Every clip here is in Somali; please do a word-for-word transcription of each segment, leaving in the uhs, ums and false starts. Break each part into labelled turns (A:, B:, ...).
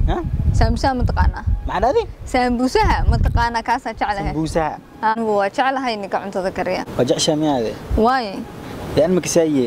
A: ها
B: سامبوسها متقانا
A: معنا هذه
B: سامبوسها متقانا كاسة جعلها
A: سمبوسها
B: أنا هو جعلها إني كنت ذكريا
A: وجع شامي هذا
B: واي
A: لأن مكساية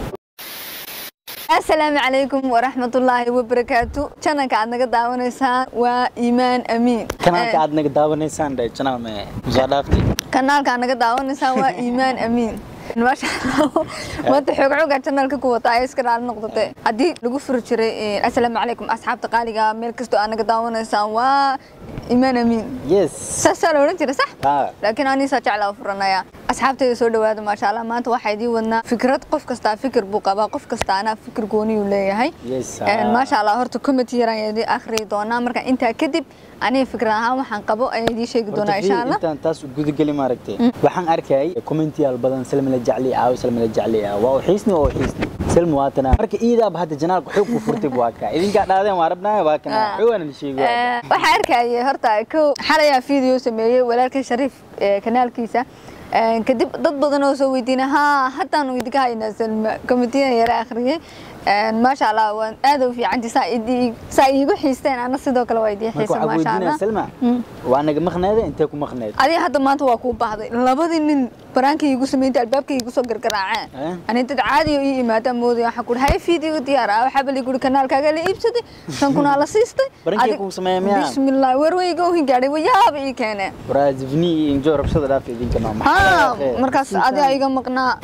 B: السلام عليكم ورحمة الله وبركاته كنا قاعدنا قدامنا وإيمان أمين
A: كنا قاعدنا قدامنا سان ده كنا ما زادفتي
B: كنا قاعدنا قدامنا وإيمان أمين ما شاء الله ما تحقق عقد كنا الكوكو تايس كنا على النقطة عدي لقوا فرشري السلام عليكم أصحاب تقاليقة ملكستو أنا قدامنا سوا إيمان أمين
A: يس
B: سأسأل ورنتي صح؟
A: آه.
B: لكن أنا سأجعله فرنايا أصحابتي يسولوا هذا ما شاء الله ما توحدي ونا فكرة قف كستا فكر بوقا قف كستا أنا فكر كوني ولا هاي
A: يس
B: آه. ما شاء الله هرتو كوميتي رأي دي آخر دونا مركا أنت كذب أنا فكرها وحن قبو أي دي شيء دونا إن شاء الله
A: أنت أنت سجود قلي ما ركتي وحن أركي كومنتي البدن سلم الجعلي أو سلم الجعلي أو وحيسني وحيسني سلم واتنا مركا إذا بهذا جنال حب وفرت بواقع إذا قاعد هذا ما ربنا واقعنا حيوان الشيء
B: آه. وحن أركي هرتا كو حليا فيديو سميه ولكن شريف آه كنال كيسة كدب ضد بدنو سويتينا ها حتى أنا ودك هاي نزل كوميديا يا آخرية ما شاء الله وهذا في عندي سايدي سايقو حيستين أنا صدق لو يدي حيس ما شاء الله
A: سلمى وأنا مخنادة أنت كم مخنادة
B: هذه هذا ما توقع بعض لابد إن برانك يجو سميت الباب كي يجو صقر كراعان أنا أنت عادي يجي ما تمودي حقول هاي فيديو ديارة وحبل يقول كنال كاجل يبسدي شنكون على سيستي
A: برانك يجو سمايا
B: بسم الله وروي يجو هي قاعد ويا بي كانه
A: برازفني إنجو ربصة رافي دين كنا
B: ها مركز هذا أيجا مقنع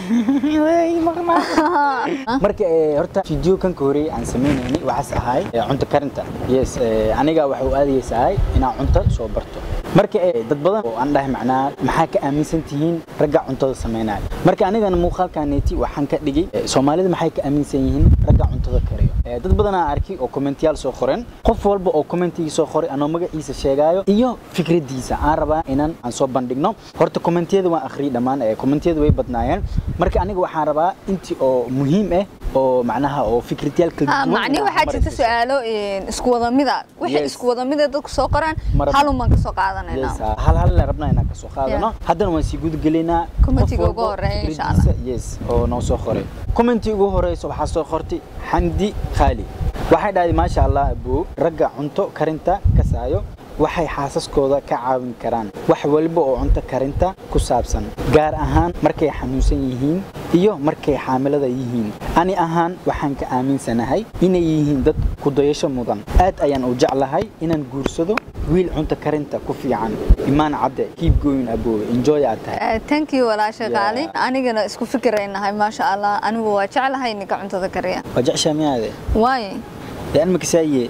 A: marka horta video kan koori aan sameeynay waxa sahay cunto karinta yes aniga waxa uu aadayay inaan cunto soo barto marka dad badan oo aan dhahay macnaa maxaa ka aaminsan tihiin ragga cuntada sameeynay marka anigana muuqaalkaaneti waxaan ka dhigay Soomaalida maxay ka aaminsan yihiin ragga cuntada kariyo dad badan aan arkay oo commentayaal soo qoreen qof walba oo commentiga soo qoray anoo magaciisa sheegayo iyo fikradiisa aan rabaa inaan aan soo bandhigno horta commentiyada waan akhriyo dhamaan ee commentiyada way badnaayeen marka aniga waxaan rabaa intii oo muhiim ah oo macnaha oo fikradiyaal kala
B: duwan macni waxa jirta su'aalo isku wada mid ah wixii isku wada mid ah dadku soo qoraan hal uma ka soo qaadanayna
A: hal hal la rabnaa inaan ka soo qaadano haddana waan si guud galeynaa
B: commentiga ugu horeeya insha Allah
A: yes oo noo soo qoray commentiga ugu horeeya waxa soo qortay Xamdi Khali waxay dhahay ma sha Allah abu ragga cunto karinta ka saayo waxay xaasaskooda ka caawin karaan wax walba oo cunto karinta ku saabsan gaar ahaan markay xanuunsan yihiin iyo markay xaamilada yihiin ani ahaan waxaan ka aaminsanahay inay yihiin dad ku dayasho mudan aad ayaan u jeclahay inaan guursado wiil cunto karinta ku fiican imaan cabde keep going aboo enjoy at
B: thank you wala shaqaali anigana isku fikiraynahay ma sha Allah anigu waa jeclahay in ka cuntada kariya
A: wajac shamiyaade
B: waay
A: laan makasaaye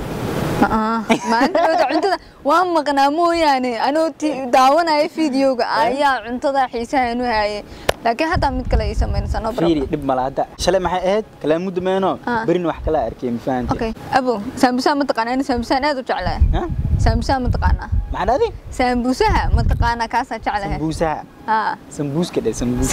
B: آه ما أنت عنتدا وام مقنامو يعني أنا داون هاي فيديو أيا عنتدا حيسان وهاي لكن حتى متكلا يسمين سنة برا
A: فيري دب ملادا شلي معي أهد كلام مود منو برين وحكلا أركي مفهمت
B: أوكي أبو سامبوسا متقنا أنا سامبوسا نادو تعلى ها سامبوسا متقنا
A: معنا ذي
B: سامبوسا متقنا كاسة تعلى
A: سامبوسا ها سمبوس كده سمبوس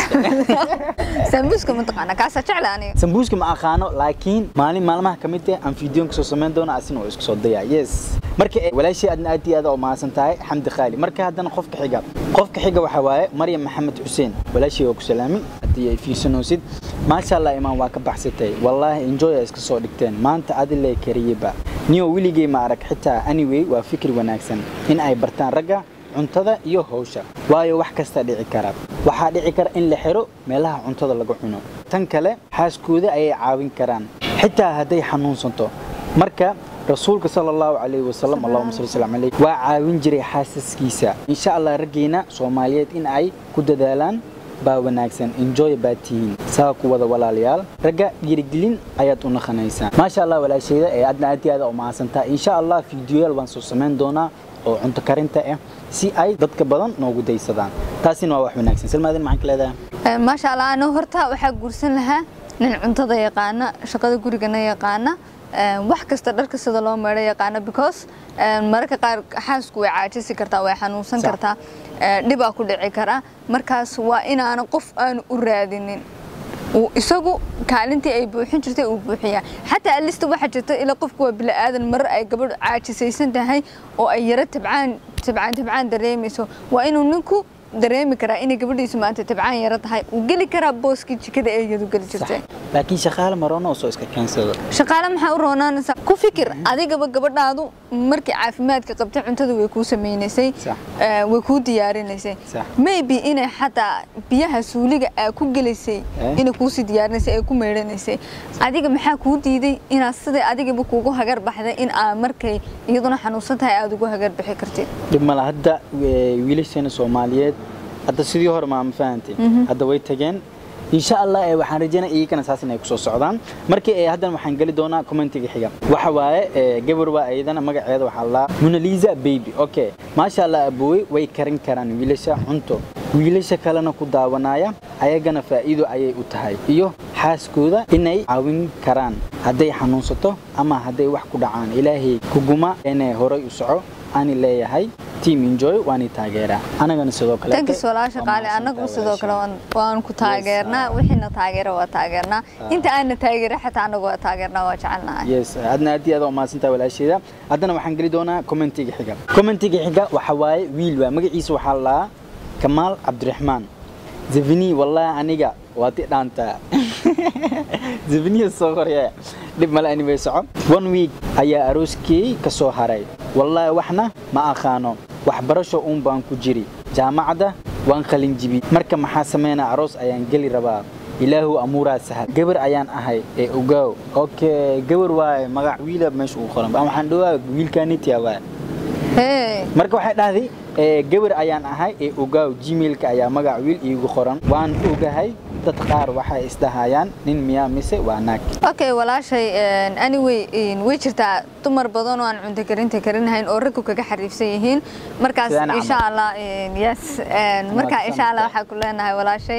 B: سمبوس كم تقانا كاسة تعلاني
A: سمبوس كم أخانو لكن مالي مالما كميته عن فيديو كسو سمين دونا أسين وإسك صديا يس مركي ولا شيء أدنى أدي هذا وما سنتاي حمد خالي مركي هذا نخوفك حجاب خوفك حجاب وحواي مريم محمد حسين ولا شيء وكسلامي أدي في سنوسيد ما شاء الله إمام واقب بحثتي والله إنجوي إسك صديقتين ما أنت عادل لي كريبة نيو ويلي جي معرك حتى anyway وفكر وناكسن إن أي برتان رجع cuntada iyo hawsha waayo wax kasta dhici kara waxa dhici kara in la xiro meelaha cuntada lagu cuno tan kale xaaskooda ay caawin karaan xitaa haday xanuunsanto marka rasuulka sallallahu alayhi wasallam Allahumma salli sallam alayhi waa caawin jiray xaasaskiisa insha Allah rageena Soomaaliyeed in ay ku dadaalaan baa wanaagsan enjoy baatiin saa ku wada walaalayaal raga dhiirigelin ayaad u naqanaysaa ma sha Allah walaashayda ee adna aadiyada oo maasanta insha Allah fiidiyoyaal waan soo sameyn doonaa oo cunto karinta ah si ay dadka badan noogu daysadaan taasina waa wax wanaagsan salmaadin maxaan ka leedahay
B: ma sha Allah anoo horta waxa guursan lahaa nin cuntada yaqaana shaqada gurigana yaqaana wax kasta dharka sida loo meeray yaqaana because marka qaar xaasku way caajisi kartaa way xanuunsan kartaa dhiba ku dhici kara markaas waa inaan qof aan u raadinin isagu kaalintii ay buuxin jirtay uu buuxiyaa xataa lista waxa jirta ila qofku waa bila aadan mar ay gabadh caajisaysan tahay oo ay yara tabcaan tabcaan tabcaan dareemayso waa inuu ninku dareemi karaa inay gabadhiisu maanta tabcaan yara tahay uu geli karaa booskii jikada ee iyadu geli jirtay
A: laakiin shaqaale marona oo soo iska kaansado
B: shaqaale maxaa u roonaanaysaa ku fikir adigaba gabadhaadu markii caafimaadka qabtay cuntada way kuu sameynaysay way kuu diyaarinaysay maybe inay xataa biyaha suuliga ay ku gelisay inay kuu sii diyaarinaysay ay ku meedhanaysay adiga maxaa kuu diiday inaad sida adigaba kuugu hagar baxday in aad markay iyaduna xanuunsan tahay aad ugu hagar bixi kartid
A: dib ma hadda wiilashana Soomaaliyeed hadda sidii hore ma fahantay hadda way tageen insha Allah ee waxaan rajaynaa iyagana saas inay ku soo socdaan markii ay haddan waxaan gali doonaa commentiga xiga waxa waaye gabar waa ayadana magaceeda waxa la Mona Lisa baby okay ma sha Allah abooy way karin karaan wiilasha cunto wiilasha kalena ku daawanaya ayagana faa'iido ayay u tahay iyo xaaskooda inay caawin karaan haday xanuunsato ama haday wax ku dhacaan ilaahay kuguma inay horay u soco ani leeyahay team enjoy waani taageera anagana sidoo kale
B: tanki walaal shaqaale anagu sidoo kale waan ku taageernaa wixina taageero waa taageernaa inta aan taageero xataa anagu waa taageernaa waa jecelnahay
A: yes adna aad oo maasinta walaasheeda hadana waxaan gali doonaa commentiga xiga commentiga xiga waxa waaye wiil waa magaciisa waxa la Kamal Abdurrahman Zevini wallahi aniga waati dhaanta Zevini soo qoraya dib mal anime soco one week ayaa arooskii ka soo haray wallahi waxna ma aqaano waxbarasho uun baan ku jiri jaamacada waan qalin jibi marka maxaa sameeyna aroos ayaan gali rabaa ilaahu amuura sahal gabar ayaan ahay ee ogaaw okay gabar waay magac wiila meesha uu qoran waxaan dhawaa wiilkaaniti waa
B: hey
A: marka waxay dhahday ee gabar ayaan ahay ee ogaaw gmail-ka ayaa magac wiil iigu qoran waan ogahay dad qaar waxay isdahayaan nin miyaa mise waa naag
B: okay walaashay anyway way jirtaa dumar badan oo aan cunto karinta karinahayn oo raggu kaga xariifsan yihiin markaas insha Allah yes marka insha Allah waxa ku leenahay walaashay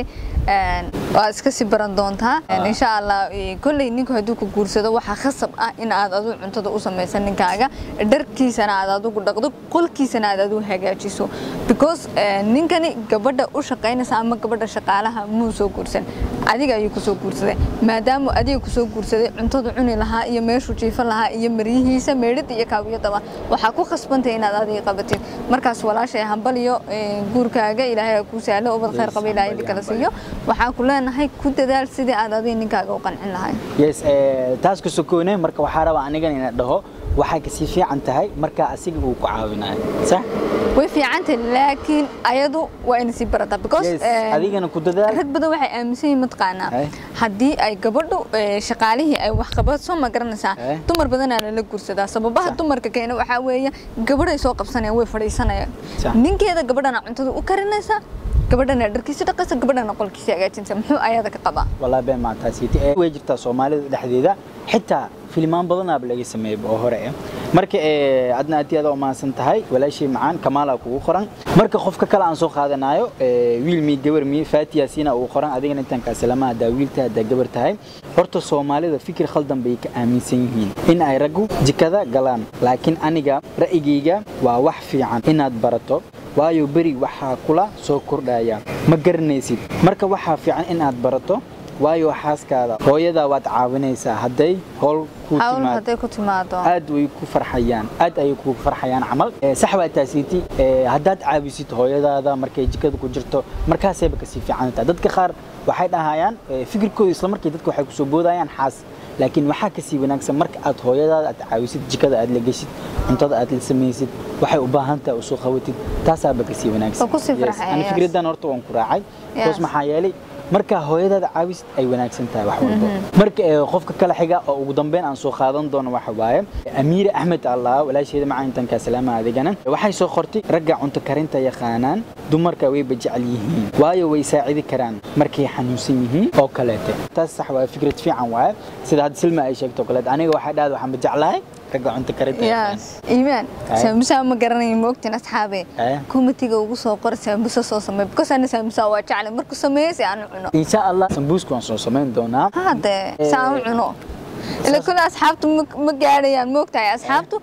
B: waa iska si baran doontaa insha Allah kulli ninku haduu ku guursado waxa khasab ah in aad adu cuntada u sameeysan ninkaaga dharkiisana aad adu ku dhaqdo qolkiisana aad adu hagaajiso because ninkani gabadha u shaqeynaysa ama gabadha shaqaalaha muu soo guursan adiga ayuu ku soo guursaday maadaama adiga ku soo guursaday cuntada cuni lahaa iyo meeshu jiifan lahaa iyo mariyihiisa meedhid iyo kaawiyadaba waxa ku khasbantay inaad adiga qabatid markaas walaashay hambaliyo guurkaaga Ilaahay ku saalo oo khayr qaba Ilaahay kala siiyo waxa ku leenahay ku dadaal sidii aad adiga ninkaaga u qancin lahayd
A: yes ee taas ku sokoonay marka waxa raba aniga inaan dhaho waxa ka si fiican tahay marka asiga uu ku caawinayo sax
B: way fiican tahay laakiin ayadu waa in si barata because
A: adigana ku dadaal
B: rag badan waxay aaminsan yihiin matqaana hadii ay gabadhu shaqaalihii ay wax qabadso ma garanaysaa dumar badan aan la guursadaa sababaha dumarka keenay waxa weeye gabadhay soo qabsanayaan way fadhiisanayaan ninkeeda gabadhana cuntada u karinaysa gabadhana dharkiisa dhaqaysa gabadhana qolkiisa hagaajinaysa muxuu ayada ka qaba
A: wallahi been ma taasiti ee way jirtaa Soomaalida dhexdeeda xitaa filmaan badan aad laga sameeyay oo hore marka ee adna aad oo maasan tahay walaashii macaan Kamala kugu qoran marka qofka kale aan soo qaadanayo wiil mi gabar mi Faatiya Siina uu qoran adigana intan ka salaamaada wiilta da gabar tahay horta Soomaalida fikir khaldan bay ka aaminsan yihiin in ay ragu jikada galaan laakiin aniga ra'yigayga waa wax fiican inaad barato waayo bari waxa kula soo kordhaya ma garanaysid marka waxa fiican inaad barato waayo xaaskaada hooyada waad caawinaysaa haday hool ku timaado
B: haday ku timaado
A: aad way ku farxayaan aad ay ku farxayaan amal sax waa taasiti hadaad caawisid hooyadaada markay jikada ku jirto markaas ay ka si fiican tahay dadka qaar waxay dhahayaan fikirkooda isla markay dadku waxay ku soo boodayaan xaas laakiin waxa ka si wanaagsan marka aad hooyadaada aad caawisid jikada aad la gashid cuntada aad la sameeysid waxay u baahan tahay u soo qawatid taas aad ka si wanaagsan aan fikradan horta waan ku raacay toos maxaa yeelay marka hooyadaada caawis ay wanaagsan tahay wax walba marka qofka kala xiga oo ugu dambeyn aan soo qaadan doono waxa waaye Amiir Ahmed Allah walaasheeda macaan tan ka salaama adigana waxay soo qortay ragga cunto karinta yaqaanaan dumarka way bajecel yihiin waayo way saacidi karaan markay xanuunsan yihiin oo kaleete taas sax waa fikrad fiican waaye sida had Silma ay sheegto kaleete aniga waxa dhaad waxaan bajeclahay ragga cunto karinta
B: yes iimaan sambusa ma garanay moogtin asxaabe kumatiga ugu soo qor sambusa soo sameey because ana sambusa waa jecel markuu sameeyay aan cuno
A: insha Allah sambuska waan soo sameyn doonaa
B: hada saan cuno ila kula asxaabtu ma gaarayaan moogtahay asxaabtu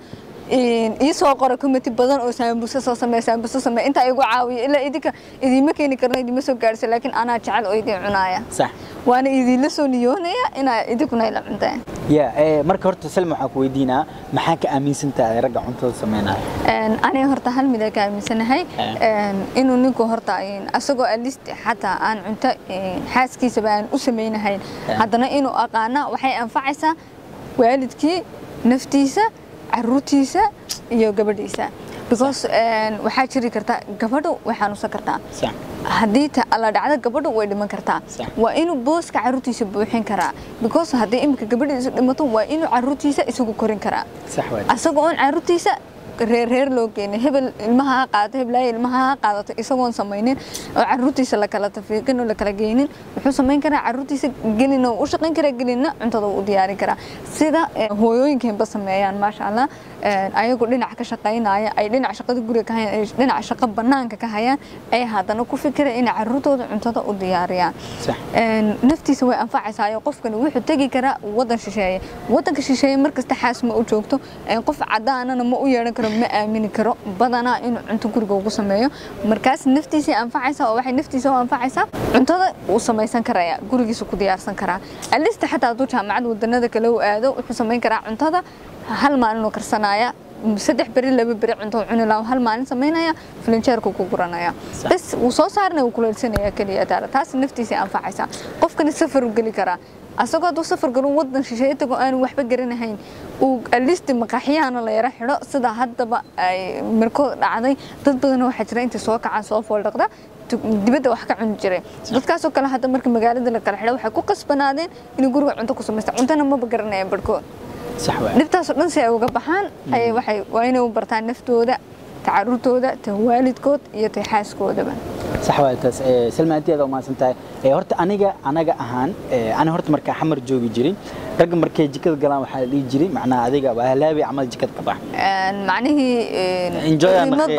B: ii soo qora committee badan oo saambusa soo sameeya saambusa sameeya inta igu caawiyo ilaa idinka idima keeni karno idima soo gaarsiin laakiin anaa jecel oo idin cunaya
A: sax
B: waana idin la soo niyoonaya inaa idinkuna ila cuntaan
A: ya ee marka horta Salma waxa ku weydiinaa maxaa ka aaminsan tahay ragga cuntada sameynaya
B: een aniga horta hal mid ka aaminsanahay een inuu ninku horta asagoo alist xataa aan cunto xaaskiisa baan u sameynahay haddana inuu aqaana waxay anfacaysaa waalidkii naftiisa caruurtiisa iyo gabadhiisa because een waxa jiri karta gabadhu waxaan u sakartaa
A: sax
B: haddii ta alla dhacdo gabadhu way dhiman kartaa waa inuu booska caruurtiisa buuxin karaa because haddii imika gabadhiisa dhimato waa inuu caruurtiisa isagu korin karaa
A: sax waa
B: asagoo aan caruurtiisa reer reer loo geeyay hebel ilmaha qaado heblaay ilmaha qaadato isagoon sameeynin oo caruurtiisa la kala tafiiqin oo la kala geeynin wuxuu sameyn karaa caruurtiisa gelin oo u shaqeyn karaa gelina cuntada u diyaarin karaa sida hooyooyinka sameeyaan maasha Allah ayagu dhinac ka shaqeynaya ay dhinac shaqada guriga ka hayaan ay dhinac shaqo banaanka ka hayaan ay haddana ku fikireen in caruurtooda cuntada u diyaariyaan een naftiisa way anfacaysaa qofkan wuxuu tagi karaa wadan shisheeye wadanka shisheeye markasta xaas ma u joogto qof cadaanana ma u yeelan karo ma aamini karo badana inuu cunto guriga ugu sameeyo markaas naftiisa anfacaysa oo waxay naftiisa u anfacaysaa cuntada uu sameeysan karaya gurigiisa ku diyaarsan karaa alista xataa duu jaamacad wadanada kale u aado wuxuu sameyn karaa cuntada hal maalin oo karsanaya saddex bari laba bari cunto cuni laa hal maalin sameynaya flincheerku ku guranaya bas uu soo saarnaa uu kuleelsanaya kaliya taas naftiisa anfacaysa qofkana safar u gali karaa asagoo duu safar galo wadan shisheeye tago aan waxba garanahayn uu alisti maqaxiyana la yara xidho sida haddaba ay markood dhacday dad badan waxa jira inta soo kacaan soo fool dhaqda dibadda wax ka cun jiray dadkaas oo kale hadda marka magaalada la kala xidho waxay ku qasbanaadeen in guriga cunto ku sameystaan cuntana ma garanayaan barkood
A: sax waa
B: naftaas oo dhan si ay uga baxaan ay waxay waa inay u bartaan naftooda tacaruurtooda ta waalidkood iyo ta xaaskoodaba
A: sax waa taas ee Salma aad ma santahay ee horta aniga anaga ahaan ana horta marka xamar joogi jiray rag markay jikada galaan waxa la dhigi jiray macnaa adiga waa halaabi amal jikada ka bax
B: een macnahi
A: enjoy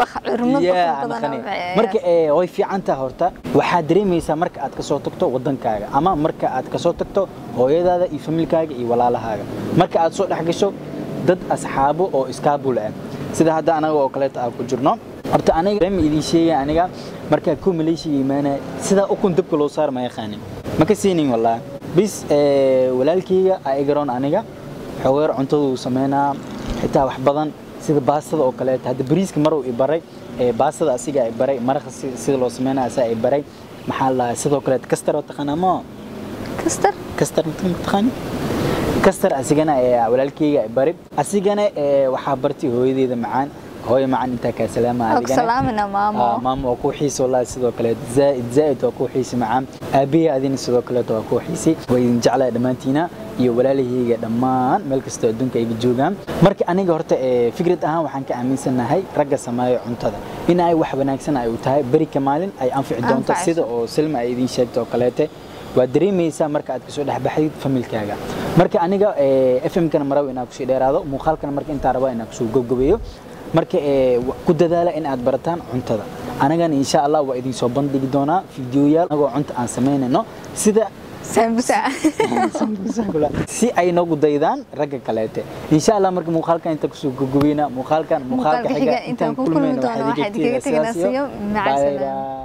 A: marka ee way fiican tahay horta waxa dareemaysaa marka aad ka soo tagto wadankaaga ama marka aad ka soo tagto hooyadaada iyo familkaaga iyo walaalahaaga marka aad soo dhax gasho dad asxaabo oo iskaabul ah sida hadda anaga oo kale taa ku jirno horta aniga reem idin sheegay aniga marka ku Malaysia iimaana sida u kun dabka loo saar ma yaqaanin ma ka siinin wallaah bis ee walaalkayga ay garoon aniga xogeer cuntada uu sameeyna xitaa wax badan sida baastada oo kale hadda bariiska mar uu ibaray ee baastada asiga ay baray maraq sida loo sameeyna asaa ay baray maxaa la sidoo kale kastar oo taqaanamo
B: kastar
A: kastar taqaan kastar asigana ee walaalkayga ay baray asigana ee waxa bartay hooyadeeda macaan hooyo macaan inta ka salaama
B: adigana salaamina maamo
A: maamo oo ku xiiso wallahi sidoo kale zaaid zaaid oo ku xiisi macaan aabiga adina sidoo kale oo ku xiisi way jeclaa dhamaantiina iyo walaalahayga dhamaan meel kasta adduunka ay joogaan marka aniga horta ee fikrad ahaan waxaan ka aaminsanahay ragga sameeyo cuntada in ay wax wanaagsan ay u tahay bari ka maalin ay anfici doonto sida oo Salma ay idin sheegto kaleete waa dareemaysaa marka aad ka soo dhaxbaxayd familkaaga marka aniga ee F M kana maraw inaa ku sii dheeraado muuqaalkana marka inta raba inaa ku soo gobgobeeyo marka ee ku dadaala in aad barataan cuntada anagana insha Allah waa idin soo bandhigi doonaa fiidiyoyaal anagoo cunta aan sameynayno sida
B: sambusa
A: sambusa si ay nagu daydaan ragga kaleete insha Allah marka muuqaalkan inta ku soo gobgobeeyna muuqaalkan muuqaalka xiga
B: inta ku kulmi doono waxa idinkaga tagaynaa maca salaam